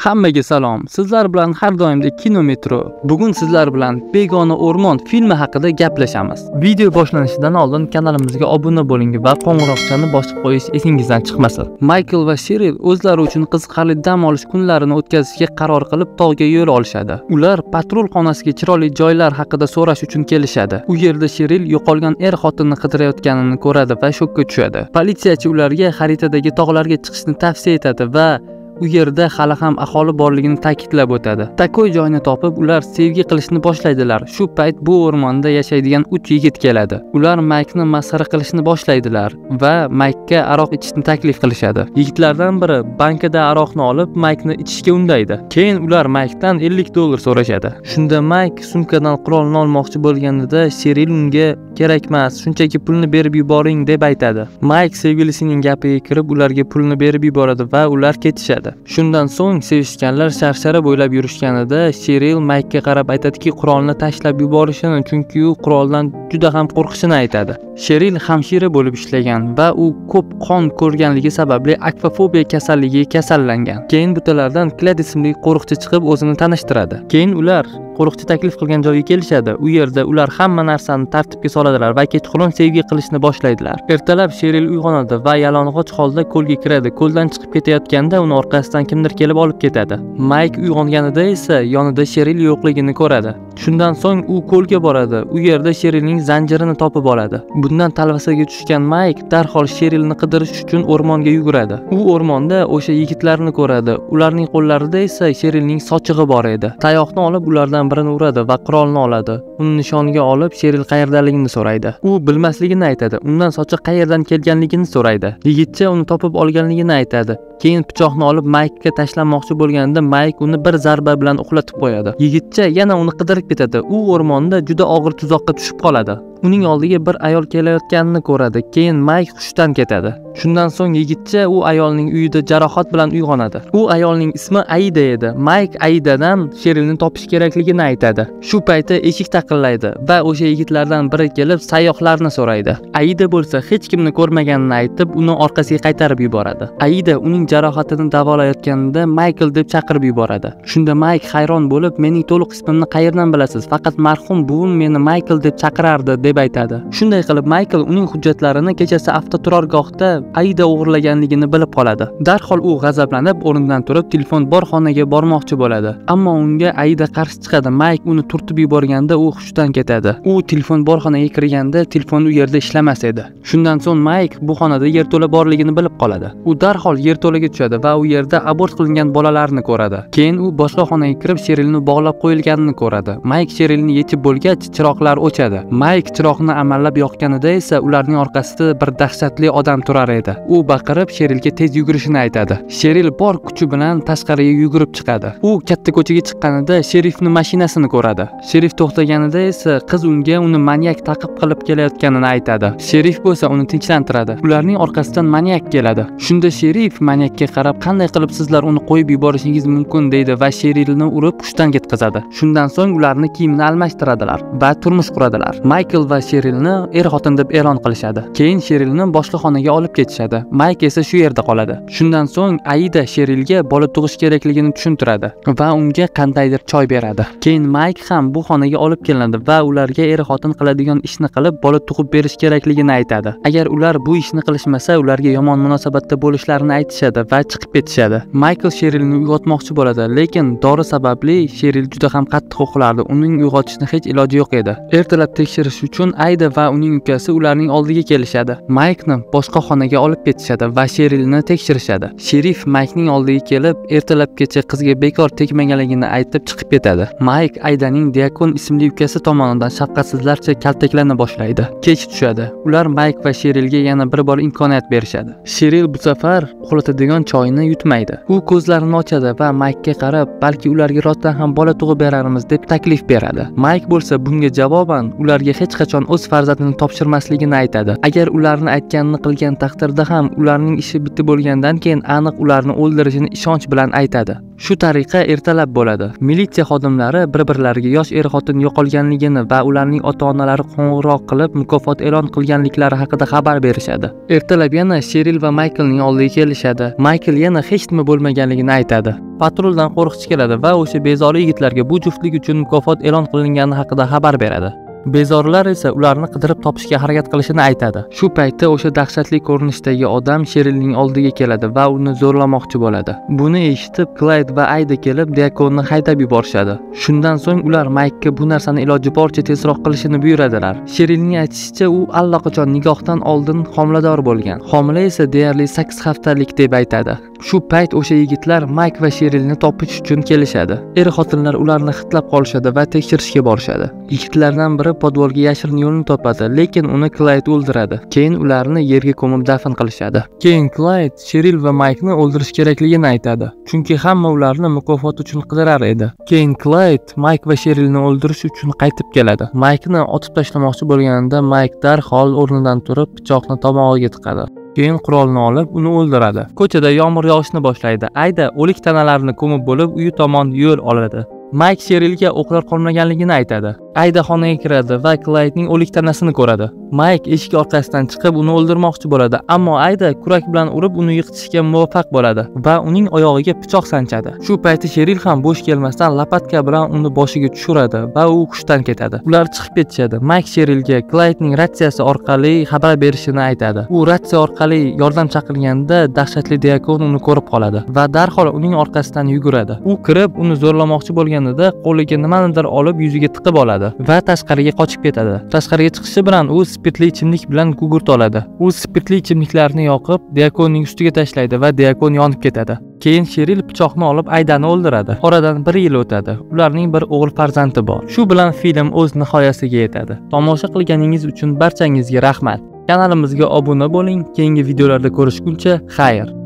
Hammaga salom. Sizlar bilan har doimdek Kinometro. Bugun sizlar bilan Begona o'rmon filmi haqida gaplashamiz. Video boshlanishidan oldin kanalimizga obuna bo'ling va qo'ng'iroqchani bosib qo'yish esingizdan chiqmasin. Michael va Cheryl o'zlari uchun qiziqarli dam olish kunlarini o'tkazishga qaror qilib tog'ga yo'l olishadi. Ular patrul xonasiga chiroyli joylar haqida so'rash uchun kelishadi. U yerda Cheryl yo'qolgan xotinni qidirayotganini ko'radi va shokka tushadi. Politsiyachi ularga xaritadagi tog'larga chiqishni tavsiya etadi va u yerda hali ham aholi borligini ta'kidlab o'tadi. Takoy joyni topib, ular sevgi qilishni boshlaydilar. Shu payt bu o'rmonda yashaydigan 3 yigit keladi. Ular Mike'ni masxara qilishni boshlaydilar va Mike'ga aroq ichishni taklif qilishadi. Yigitlardan biri bankada aroqni olib, Mike'ni ichishga undaydi. Keyin ular Mike'dan $50 so'rashadi. Shunda Mike sumkadan qurolni olmoqchi bo'lganida, Cheryl unga kerak emas, shunchaki pulni berib yuboring deb aytadi. Mike sevgilisining gapiga kirib, ularga pulni berib yuboradi va ular ketishadi. Shundan so'ng sevishganlar sharshara bo'ylab yurishganida Cheryl Mike'ga qarab aytadiki, qurolni tashlab yuborishini, chunki u quroldan juda ham qo'rqishini aytadi. Cheryl hamshira bo'lib ishlagan va u ko'p qon ko'rganligi sababli akvafobiya kasalligiga kasallangan. Keyin butalardan Kled ismli qo'riqchi chiqib o'zini tanishtiradi. Keyin ular qo'riqchi taklif qilgan joyga kelishadi. U yerda ular hamma narsani tartibga soladilar va kechqurun sevgi qilishni boshlaydilar. Ertalab Cheryl uyg'onadi va yalang'och holda ko'lga kiradi. Ko'ldan chiqib ketayotganda uni orqasidan kimdir kelib olib ketadi. Mike uyg'onganida esa yonida Cheryl yo'qligini ko'radi. Shundan so'ng u ko'lga boradi. U yerda Cherylning zanjirini topib oladi. Bundan talvasaga tushgan Mike darhol Cherylni qidirish uchun o'rmonga yuguradi. U o'rmonda o'sha yigitlarni ko'radi. Ularning qo'llarida esa Cherylning sochig'i bor edi. Tayoqni olib ulardan birini uradi va qurolni oladi. Uni nishonga olib Cheryl qayerdaligini so'raydi. U bilmasligini aytadi. Undan sochiq qayerdan kelganligini so'raydi. Yigitcha uni topib olganligini aytadi. Keyin pichoqni olib Mike'ga tashlamoqchi bo'lganida Mike uni bir zarba bilan uxlatib qo'yadi. Yigitcha yana uni qidirib ketadi. U o'rmonda juda og'ir tuzoqqa tushib qoladi. Uning oldiga bir ayol kelayotganini ko'radi. Keyin Mike hushdan ketadi. Shundan so'ng yigitcha u ayolning uyida jarohat bilan uyg'onadi. U ayolning ismi Aida edi. Mike Aidadan Cherylni topish kerakligini aytadi. Shu paytda eshik taqillaydi va o'sha yigitlardan biri kelib sayyohlarni so'raydi. Aida bo'lsa hech kimni ko'rmaganini aytib, uni orqasiga qaytarib yuboradi. Aida uning jarohatini davolayotganida Michael deb chaqirib yuboradi. Shunda Mike hayron bo'lib, "Mening to'liq ismimni qayerdan bilasiz? Faqat marhum buvim meni Michael deb chaqirardi" deb aytadi. Shunday qilib Michael uning hujjatlarini kechasi avtoturargohda Aida o'g'irlaganligini bilib qoladi. Darhol u g'azablanib o'rnidan turib telefon bor xonaga bormoqchi bo'ladi. Ammo unga Aida qarshi chiqadi. Mike uni turtib yuborganda u hushdan ketadi. U telefon bor xonaga kirganda telefon u yerda ishlamas edi. Shundan so'ng Mike bu xonada yerto'la borligini bilib qoladi. U darhol yerto'laga tushadi va u yerda abort qilingan bolalarni ko'radi. Keyin u boshqa xonaga kirib Cherylni bog'lab qo'yilganini ko'radi. Mike Cherylni yechib bo'lgach, chiroqlar o'chadi. Mike chiroqni amallab yoqganida esa ularning orqasida bir dahshatli odam turar edi. U baqirib Cherylga tez yugurishini aytadi. Cheryl bor kuchi bilan tashqariga yugurib chiqadi. U katta ko'chaga chiqqanida sherifning mashinasini ko'radi. Sherif to'xtaganida esa qiz unga uni manyak ta'qib qilib kelayotganini aytadi. Sherif bo'lsa uni tinchlantiradi. Ularning orqasidan manyak keladi. Shunda Sherif manyakka qarab, "Qanday qilib sizlar uni qo'yib yuborishingiz mumkin?" deydi va Cherylni urib hushdan ketkazadi. Shundan so'ng ularni kiyimini almashtiradilar va turmush quradilar. Michael va Cherylni xotin deb e'lon qilishadi. Keyin Cherylni boshqa xonaga olib ketishadi. Mike esa shu yerda qoladi. Shundan so'ng Aida Cherylga bola tug'ish kerakligini tushuntiradi va unga qandaydir choy beradi. Keyin Mike ham bu xonaga olib kelinadi va ularga xotin qiladigan ishni qilib bola tug'ib berish kerakligini aytadi. Agar ular bu ishni qilishmasa, ularga yomon munosabatda bo'lishlarini aytishadi va chiqib ketishadi. Michael Cherylni uyg'otmoqchi bo'ladi, lekin dori sababli Cheryl juda ham qattiq uxlardi. Uning uyg'otishni hech iloji yo'q edi. Ertalab tekshirish uchun Aida va uning ukasi ularning oldiga kelishadi. Mike'ni boshqa xonaga olib ketishadi va Cherylni tekshirishadi. Sherif Mike'ning oldiga kelib, ertalabgacha qizga bekor tegmaganligini aytib chiqib ketadi. Mike Aidaning Diakon ismli ukasi tomonidan shafqatsizlarcha kaltaklana boshlaydi. Kech tushadi. Ular Mike va Cherylga yana bir bor imkoniyat berishadi. Cheryl bu safar uxlatadigan choyni yutmaydi. U ko'zlarini ochadi va Mike'ga qarab, "Balki ularga rostdan ham bola tug'ib berarmiz" deb taklif beradi. Mike bo'lsa bunga javoban ularga hech qachon o'z farzandini topshirmasligini aytadi. Agar ularni aytganini qilgan taqdirda ham ularning ishi bitti bo'lgandan keyin aniq ularni o'ldirishini ishonch bilan aytadi. Shu tariqa ertalab bo'ladi. Militsiya xodimlari bir-birlariga yosh er-xotin yo'qolganligini va ularning ota-onalari qo'ng'iroq qilib mukofot e'lon qilganliklari haqida xabar berishadi. Ertalab yana Sheril va Mayklning oldiga kelishadi. Maykel yana hech nima bo'lmaganligini aytadi. Patruldan qo'riqchi keladi va o'sha bezori yigitlarga bu juftlik uchun mukofot e'lon qilingani haqida xabar beradi. Bezorilar esa ularni qidirib topishga harakat qilishini aytadi. Shu paytda o'sha dahshatli ko'rinishdagi odam Sherilning oldiga keladi va uni zo'rlamoqchi bo'ladi. Buni eshitib Clyde va Ayda kelib Diakonni haydab yuborishadi. Shundan so'ng ular Maykga bu narsani iloji boricha tezroq qilishini buyuradilar. Sherilning aytishicha, u allaqachon nikohdan oldin homilador bo'lgan. Homila esa deyarli 8 haftalik deb aytadi. Shu payt o'sha yigitlar Mayk va Sherilni topish uchun kelishadi. Er-xotinlar ularni xitlab qolishadi va tekshirishga borishadi. Yigitlardan biri podvolga yashirin yo'lni topadi, lekin uni Clyde o'ldiradi. Keyin ularni yerga ko'mib dafn qilishadi. Keyin Clyde Sheril va Maykni o'ldirish kerakligini aytadi, chunki hamma ularni mukofot uchun qidirar edi. Keyin Clyde Mayk va Sherilni o'ldirish uchun qaytib keladi. Maykni otib tashlamoqchi bo'lganida Mayk darhol o'rnidan turib pichoqni tomog'iga tiqadi. Keyin qurolni olib uni o'ldiradi. Ko'chada yomg'ir yog'ishni boshlaydi. Ayda o'lik tanalarni ko'mib bo'lib uyi tomon yo'l oladi. Mayk Sherilga o'qlar qolmaganligini aytadi. Ayda xonaga kiradi va Clydening o'lik tanasini ko'radi. Mayk eshik orqasidan chiqib uni o'ldirmoqchi bo'ladi, ammo Ayda kurak bilan urib uni yiqitishga muvaffaq bo'ladi va uning oyog'iga pichoq sanchadi. Shu payti Sheril ham bo'sh kelmasdan lapatka bilan uni boshiga tushiradi va u hushdan ketadi. Ular chiqib ketishadi. Mayk Sherilga Clydening ratsiyasi orqali xabar berishini aytadi. U ratsiya orqali yordam chaqirganda dahshatli Diakon uni ko'rib qoladi va darhol uning orqasidan yuguradi. U kirib uni zo'rlamoqchi bo'lganida qo'liga nimanidir olib yuziga tiqib oladi va tashqariga qochib ketadi. Tashqariga chiqishi bilan u spirtli ichimlik bilan gugurt oladi. U spirtli ichimliklarni yoqib Diakonning ustiga tashlaydi va Diakon yonib ketadi. Keyin Sheril pichoqni olib Aydani o'ldiradi. Oradan 1 yil o'tadi. Ularning bir o'g'il farzandi bor. Shu bilan film o'z nihoyasiga yetadi. Tomosha qilganingiz uchun barchangizga rahmat. Kanalimizga obuna bo'ling. Keyingi videolarda ko'rishguncha xayr.